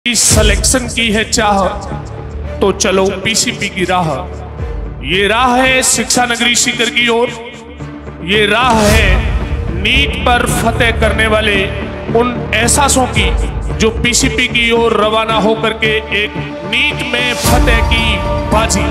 Selection की है चाह तो चलो पीसीपी की राह। ये राह है शिक्षा नगरी सीकर की ओर, ये राह है नीट पर फतेह करने वाले उन एहसासों की जो पीसीपी की ओर रवाना होकर के एक नीट में फतेह की बाजी।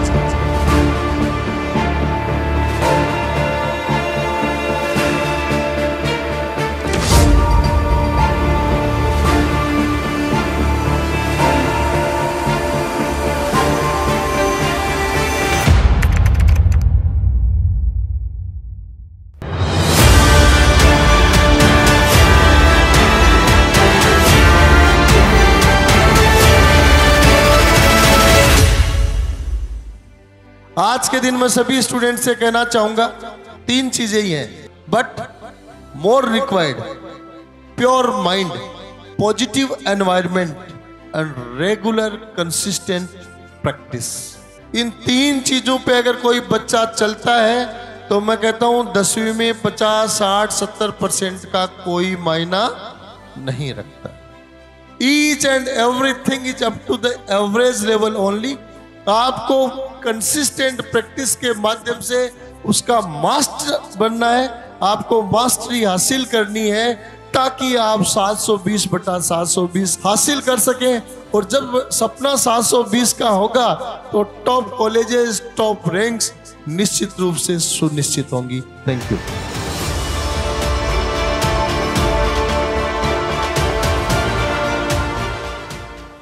आज के दिन में सभी स्टूडेंट से कहना चाहूंगा तीन चीजें ही हैं, but more required pure mind, positive environment and regular consistent practice. इन तीन चीजों पे अगर कोई बच्चा चलता है तो मैं कहता हूं 10वीं में 50, 60, 70% का कोई मायना नहीं रखता। Each and everything is up to the average level only. आपको कंसिस्टेंट प्रैक्टिस के माध्यम से उसका मास्टर बनना है, आपको मास्टरी हासिल करनी है ताकि आप 720/720 हासिल कर सकें। और जब सपना 720 का होगा तो टॉप कॉलेजेस, टॉप रैंक्स निश्चित रूप से सुनिश्चित होंगी। Thank you.